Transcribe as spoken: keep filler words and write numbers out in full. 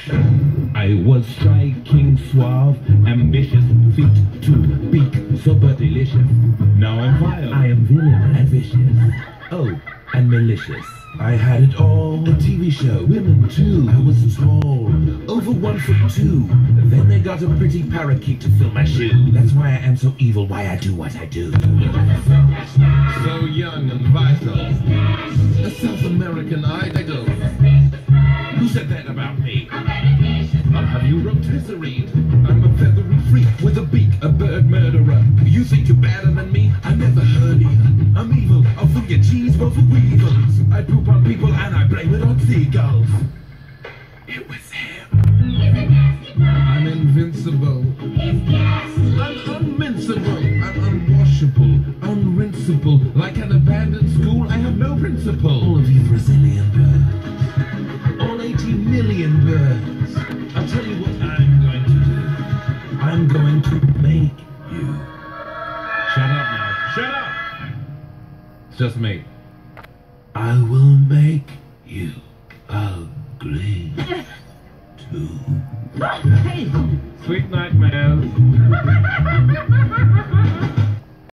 I was striking, suave, ambitious, fit to peak, super delicious. Now I'm vile. I am villain and vicious. Oh, and malicious. I had it all. A T V show, women too. I was tall, over one foot two. Then they got a pretty parakeet to fill my shoe. That's why I am so evil, why I do what I do. So young and vital, a South American idol. Who said that about me? I'll have you rotisserie'd. I'm a feathery freak with a beak, a bird murderer. You think you're better than me? I never heard you. I'm evil, I'll forget cheese both for weevils. I poop on people and I blame it on seagulls. It was him. I'm invincible. I'm unmincible. I'm unwashable, unrinseable. Like an abandoned school, I have no principle. All of you Brazilian birds. All eighty million birds. I'll tell you what I'm going to do. I'm going to make you. Shut up now. Shut up! It's just me. I will make you ugly too. Sweet nightmares.